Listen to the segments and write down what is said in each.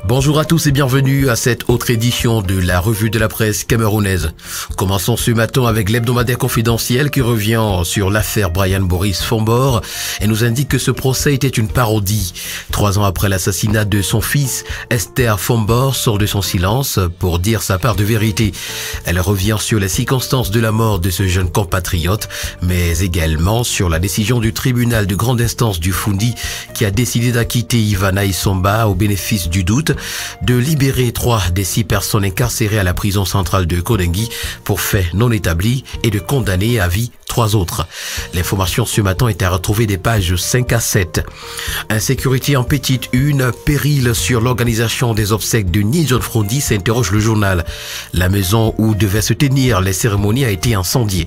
Bonjour à tous et bienvenue à cette autre édition de la revue de la presse camerounaise. Commençons ce matin avec l'hebdomadaire confidentiel qui revient sur l'affaire Brian Boris Fombor et nous indique que ce procès était une parodie. 3 ans après l'assassinat de son fils, Esther Fombor sort de son silence pour dire sa part de vérité. Elle revient sur les circonstances de la mort de ce jeune compatriote, mais également sur la décision du tribunal de grande instance du Foundi qui a décidé d'acquitter Ivana Isomba au bénéfice du doute, de libérer 3 des 6 personnes incarcérées à la prison centrale de Kodengui pour faits non établis et de condamner à vie 3 autres. L'information ce matin est à retrouver des pages 5 à 7. Insécurité en petite une, péril sur l'organisation des obsèques de Ni John Frondi, s'interroge le journal. La maison où devaient se tenir les cérémonies a été incendiée.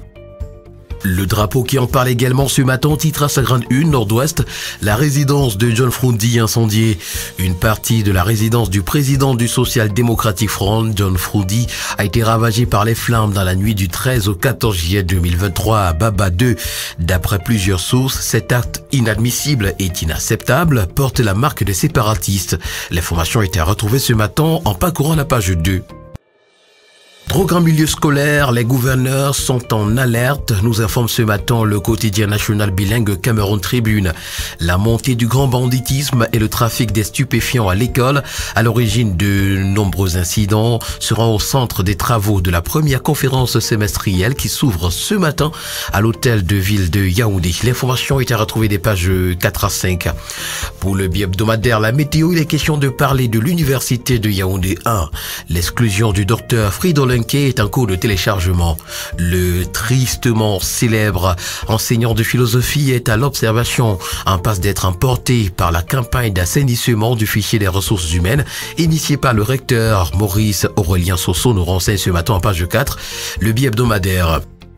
Le drapeau qui en parle également ce matin titre à sa grande une nord-ouest, la résidence de John Frondi incendiée. Une partie de la résidence du président du Social Democratic Front, John Frondi, a été ravagée par les flammes dans la nuit du 13 au 14 juillet 2023 à Baba 2. D'après plusieurs sources, cet acte inadmissible et inacceptable porte la marque des séparatistes. L'information a été retrouvée ce matin en parcourant la page 2. Drogue en milieu scolaire, les gouverneurs sont en alerte, nous informe ce matin le quotidien national bilingue Cameroun Tribune. La montée du grand banditisme et le trafic des stupéfiants à l'école, à l'origine de nombreux incidents, seront au centre des travaux de la première conférence semestrielle qui s'ouvre ce matin à l'hôtel de ville de Yaoundé. L'information est à retrouver des pages 4 à 5. Pour le bi-hebdomadaire La Météo, il est question de parler de l'université de Yaoundé 1. L'exclusion du docteur Fridolin est en cours de téléchargement. Le tristement célèbre enseignant de philosophie est à l'observation, en passe d'être emporté par la campagne d'assainissement du fichier des ressources humaines initiée par le recteur Maurice Aurélien Sosso, nous renseigne ce matin en page 4, le bi-hebdomadaire.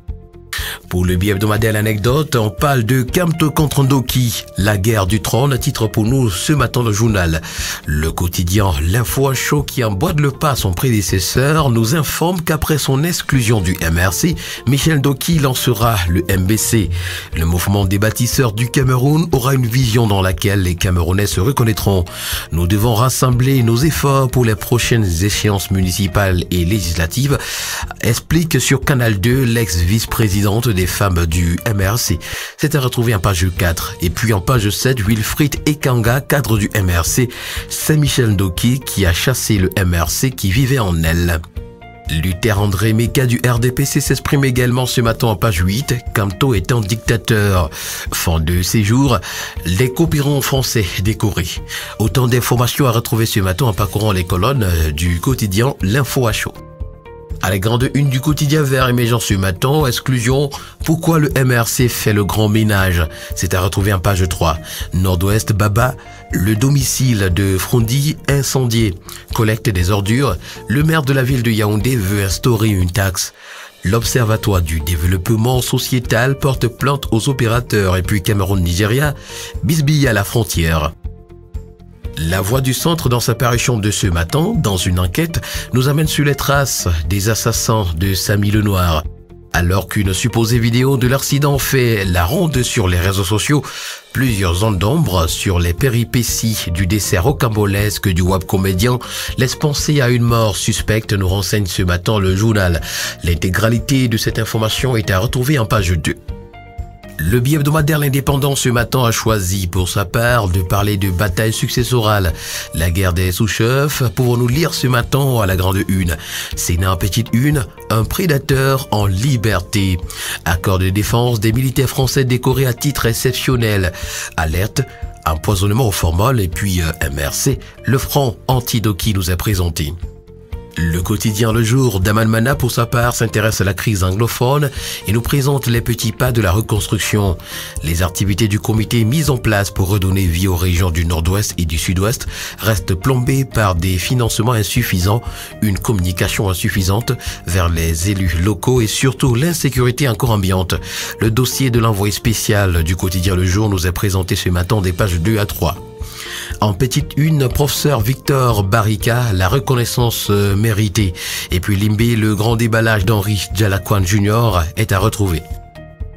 Pour le bi-hebdomadaire l'anecdote, on parle de Kamto contre Ndoki, la guerre du trône, titre pour nous ce matin le journal. Le quotidien L'Info à chaud qui emboîte le pas à son prédécesseur nous informe qu'après son exclusion du MRC, Michel Ndoki lancera le MBC. Le mouvement des bâtisseurs du Cameroun aura une vision dans laquelle les Camerounais se reconnaîtront. Nous devons rassembler nos efforts pour les prochaines échéances municipales et législatives, explique sur Canal 2 l'ex-vice-présidente des femmes du MRC. C'est à retrouver en page 4. Et puis en page 7, Wilfried Ekanga, cadre du MRC, Saint-Michel Ndoki qui a chassé le MRC qui vivait en elle. Luther André Meka du RDPC s'exprime également ce matin en page 8, Kamto étant dictateur. Fin de séjour, les copérons français décorés. Autant d'informations à retrouver ce matin en parcourant les colonnes du quotidien L'Info à chaud. À la grande une du quotidien vert émergent ce matin, exclusion, pourquoi le MRC fait le grand ménage? C'est à retrouver en page 3. Nord-Ouest Baba, le domicile de Frondi incendié. Collecte des ordures, le maire de la ville de Yaoundé veut instaurer une taxe. L'Observatoire du développement sociétal porte plainte aux opérateurs et puis Cameroun-Nigeria, bisbille à la frontière. La Voix du Centre, dans sa parution de ce matin, dans une enquête, nous amène sur les traces des assassins de Samy Lenoir. Alors qu'une supposée vidéo de l'accident fait la ronde sur les réseaux sociaux, plusieurs ondes d'ombre sur les péripéties du décès rocambolesque du web comédien laissent penser à une mort suspecte, nous renseigne ce matin le journal. L'intégralité de cette information est à retrouver en page 2. Le bi-hebdomadaire L'Indépendant ce matin a choisi pour sa part de parler de bataille successorale. La guerre des sous-chefs, pouvons-nous lire ce matin à la grande une. Sénat en petite une, un prédateur en liberté. Accord de défense des militaires français décorés à titre exceptionnel. Alerte, empoisonnement au formol et puis MRC, le front anti-Ndoki nous est présenté. Le quotidien Le Jour d'Aman Mana, pour sa part, s'intéresse à la crise anglophone et nous présente les petits pas de la reconstruction. Les activités du comité mises en place pour redonner vie aux régions du Nord-Ouest et du Sud-Ouest restent plombées par des financements insuffisants, une communication insuffisante vers les élus locaux et surtout l'insécurité encore ambiante. Le dossier de l'envoyé spécial du quotidien Le Jour nous est présenté ce matin des pages 2 à 3. En petite une, professeur Victor Barika, la reconnaissance méritée. Et puis Limbé, le grand déballage d'Henri Djalakwan Jr. est à retrouver.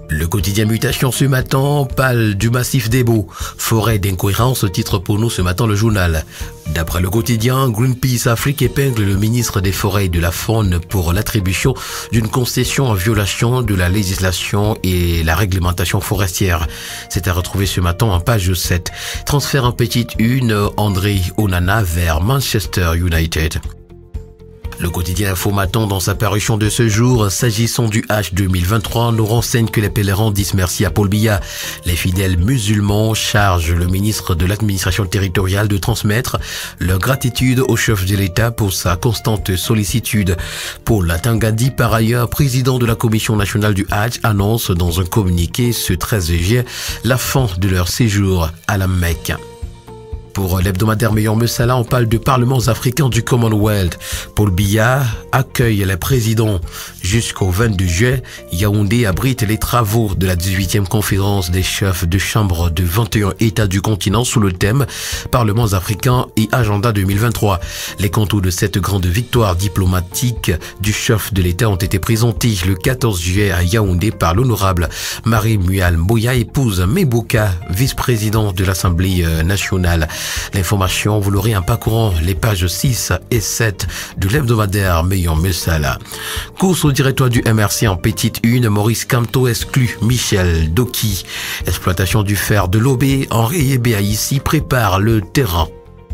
Le quotidien Mutation ce matin parle du massif des Baux. Forêt d'incohérence, titre pour nous ce matin le journal. D'après le quotidien, Greenpeace Afrique épingle le ministre des Forêts et de la Faune pour l'attribution d'une concession en violation de la législation et la réglementation forestière. C'est à retrouver ce matin en page 7. Transfert en petite une, André Onana vers Manchester United. Le quotidien Infomaton, dans sa parution de ce jour, s'agissant du H 2023, nous renseigne que les pèlerins disent merci à Paul Biya. Les fidèles musulmans chargent le ministre de l'administration territoriale de transmettre leur gratitude au chef de l'État pour sa constante sollicitude. Paul Atangadi, par ailleurs, président de la Commission nationale du Hajj, annonce dans un communiqué ce 13 juillet la fin de leur séjour à la Mecque. Pour l'hebdomadaire Meilleur Messala, on parle de parlements africains du Commonwealth. Paul Biya accueille les présidents. Jusqu'au 22 juillet, Yaoundé abrite les travaux de la 18e conférence des chefs de chambre de 21 États du continent sous le thème Parlements africains et agenda 2023. Les contours de cette grande victoire diplomatique du chef de l'État ont été présentés le 14 juillet à Yaoundé par l'honorable Marie-Mual Mboya, épouse Mebouka, vice-président de l'Assemblée nationale. L'information, vous l'aurez en parcourant les pages 6 et 7 de l'hebdomadaire Meilleur Messala. Course au directoire du MRC en petite une, Maurice Kamto exclut Michel Doki. Exploitation du fer de l'Aubé, Henri Ebéa ici prépare le terrain.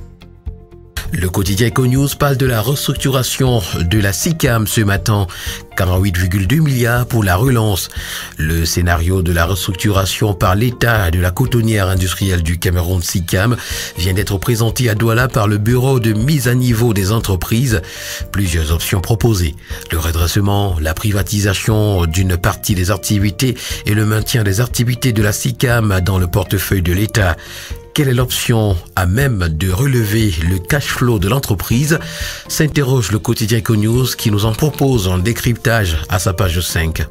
Le quotidien Econews parle de la restructuration de la SICAM ce matin. 48,2 milliards pour la relance. Le scénario de la restructuration par l'État de la cotonnière industrielle du Cameroun SICAM vient d'être présenté à Douala par le Bureau de mise à niveau des entreprises. Plusieurs options proposées. Le redressement, la privatisation d'une partie des activités et le maintien des activités de la SICAM dans le portefeuille de l'État. Quelle est l'option à même de relever le cash flow de l'entreprise? S'interroge le quotidien Econews qui nous en propose un décryptage à sa page 5.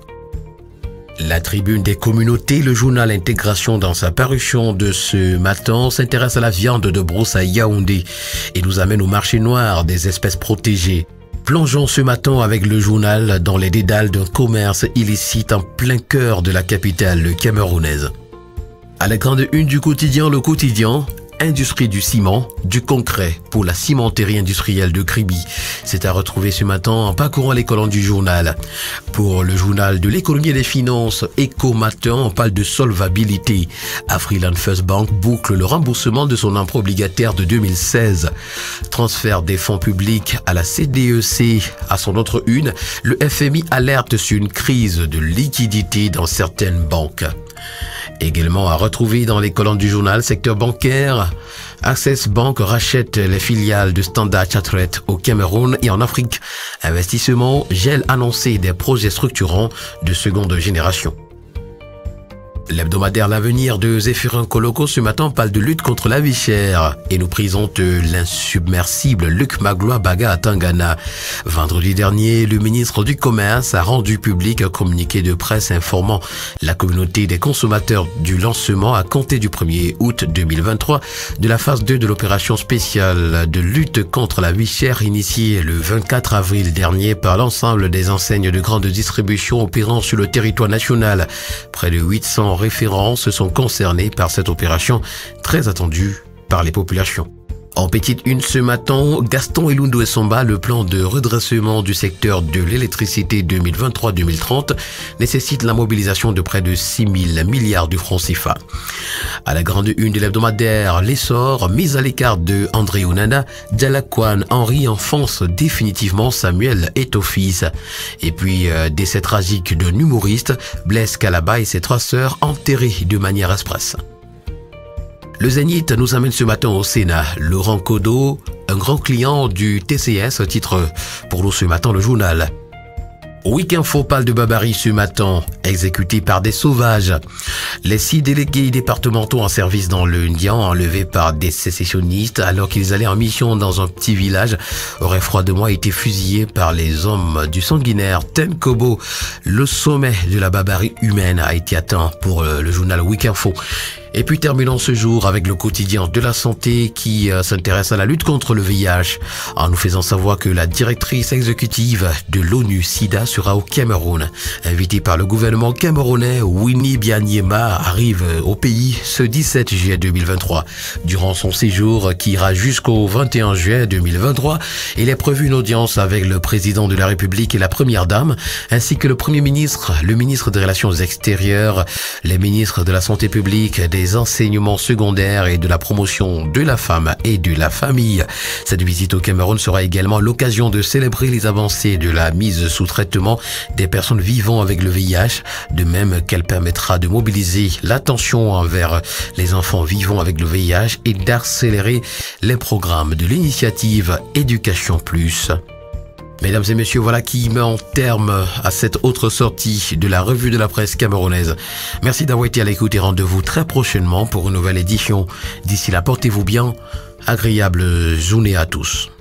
La tribune des communautés, le journal Intégration dans sa parution de ce matin s'intéresse à la viande de brousse à Yaoundé et nous amène au marché noir des espèces protégées. Plongeons ce matin avec le journal dans les dédales d'un commerce illicite en plein cœur de la capitale camerounaise. À la grande une du quotidien, le quotidien, industrie du ciment, du concret pour la cimenterie industrielle de Kribi. C'est à retrouver ce matin en parcourant les colonnes du journal. Pour le journal de l'économie et des finances, Eco-Matin, on parle de solvabilité. Afriland First Bank boucle le remboursement de son emprunt obligataire de 2016. Transfert des fonds publics à la CDEC. À son autre une, le FMI alerte sur une crise de liquidité dans certaines banques. Également à retrouver dans les colonnes du journal, secteur bancaire, Access Bank rachète les filiales de Standard Chartered au Cameroun et en Afrique. Investissement, gel annoncé des projets structurants de seconde génération. L'hebdomadaire L'Avenir de Zéphirin Koloko ce matin parle de lutte contre la vie chère et nous présente l'insubmersible Luc Magloire Baga à Tangana. Vendredi dernier, le ministre du Commerce a rendu public un communiqué de presse informant la communauté des consommateurs du lancement à compter du 1er août 2023 de la phase 2 de l'opération spéciale de lutte contre la vie chère initiée le 24 avril dernier par l'ensemble des enseignes de grande distribution opérant sur le territoire national. Près de 800 références sont concernées par cette opération très attendue par les populations. En petite une ce matin, Gaston Elundo Essomba, le plan de redressement du secteur de l'électricité 2023-2030 nécessite la mobilisation de près de 6 000 milliards de francs CFA. À la grande une de l'hebdomadaire, l'essor, mise à l'écart de André Onana, Dialakwan Henri enfonce définitivement Samuel Eto'o-fils. Et puis, décès tragique d'un humoriste, Blaise Calaba et ses 3 sœurs enterrées de manière express. Le Zénith nous amène ce matin au Sénat. Laurent Kodo, un grand client du TCS, titre pour nous ce matin le journal. Week Info parle de Babary ce matin, exécuté par des sauvages. Les 6 délégués départementaux en service dans le Ndian, enlevés par des sécessionnistes alors qu'ils allaient en mission dans un petit village, auraient froidement été fusillés par les hommes du sanguinaire Tenkobo. Le sommet de la barbarie humaine a été atteint pour le journal Week Info. Et puis terminons ce jour avec le quotidien de la santé qui s'intéresse à la lutte contre le VIH en nous faisant savoir que la directrice exécutive de l'ONU SIDA sera au Cameroun. Invitée par le gouvernement camerounais, Winnie Byanyima arrive au pays ce 17 juillet 2023. Durant son séjour qui ira jusqu'au 21 juillet 2023, il est prévu une audience avec le président de la République et la première dame, ainsi que le premier ministre, le ministre des Relations extérieures, les ministres de la Santé publique, des enseignements secondaires et de la promotion de la femme et de la famille. Cette visite au Cameroun sera également l'occasion de célébrer les avancées de la mise sous traitement des personnes vivant avec le VIH, de même qu'elle permettra de mobiliser l'attention envers les enfants vivant avec le VIH et d'accélérer les programmes de l'initiative Éducation Plus. Mesdames et messieurs, voilà qui met en terme à cette autre sortie de la revue de la presse camerounaise. Merci d'avoir été à l'écoute et rendez-vous très prochainement pour une nouvelle édition. D'ici là, portez-vous bien. Agréable journée à tous.